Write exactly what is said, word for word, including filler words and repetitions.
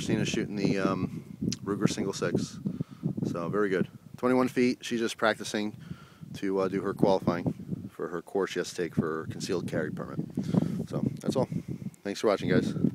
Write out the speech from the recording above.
Christina's shooting the um, Ruger single six. So very good. twenty-one feet. She's just practicing to uh, do her qualifying for her course she has to take for her concealed carry permit. So that's all. Thanks for watching, guys.